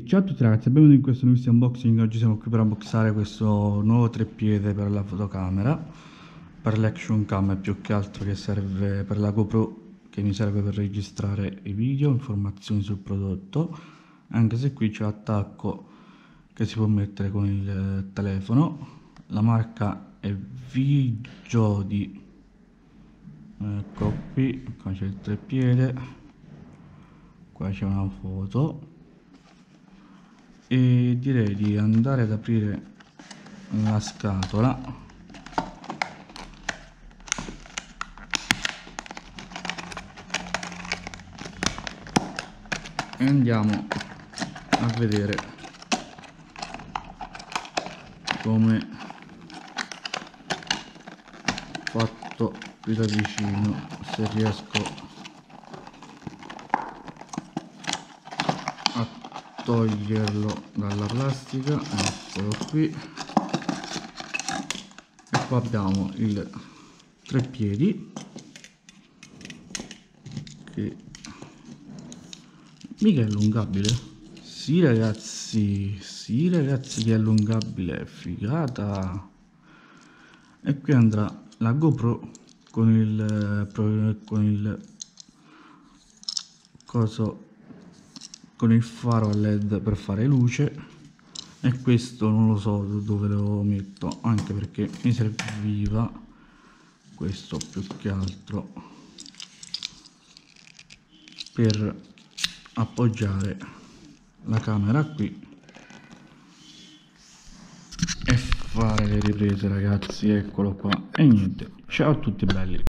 Ciao a tutti ragazzi, benvenuti in questo nuovo unboxing. Oggi siamo qui per unboxare questo nuovo treppiede per la fotocamera, per l'action cam più che altro, che serve per la GoPro, che mi serve per registrare i video, informazioni sul prodotto, anche se qui c'è l'attacco che si può mettere con il telefono. La marca è Vigodi, ecco qui, qua c'è il treppiede, qua c'è una foto. E direi di andare ad aprire la scatola e andiamo a vedere come fatto qui da vicino, se riesco a toglierlo dalla plastica. Eccolo qui, e qua abbiamo il treppiedi che mica è allungabile. Sì ragazzi che è allungabile, figata. E qui andrà la GoPro con il coso, con il faro a LED per fare luce. E questo non lo so dove lo metto, anche perché mi serviva questo più che altro per appoggiare la camera qui e fare le riprese ragazzi. Eccolo qua, e niente, ciao a tutti belli.